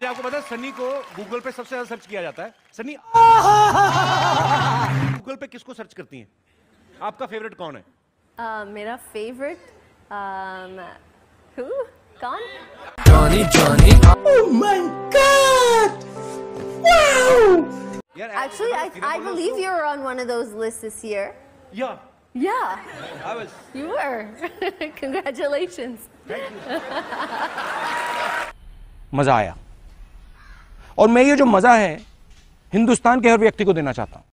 आपको पता है सनी को गूगल पे सबसे ज्यादा सर्च किया जाता है। सनी गूगल पे किसको सर्च करती हैं? आपका फेवरेट कौन है? मेरा फेवरेट कौन? Johnny. Oh my God! Wow! Actually, I believe you were on one of those lists this year. Yeah. Yeah. I was. You were. Congratulations. Thank you. मजा आया और मैं ये जो मजा है हिंदुस्तान के हर व्यक्ति को देना चाहता हूं।